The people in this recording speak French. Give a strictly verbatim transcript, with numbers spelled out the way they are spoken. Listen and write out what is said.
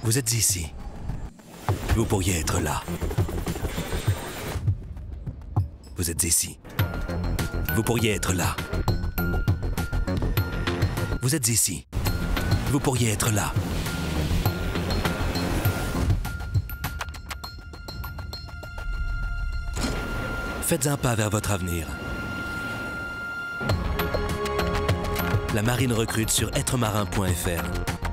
Vous êtes ici. Vous pourriez être là. Vous êtes ici. Vous pourriez être là. Vous êtes ici. Vous pourriez être là. Faites un pas vers votre avenir. La marine recrute sur êtres marins point F R.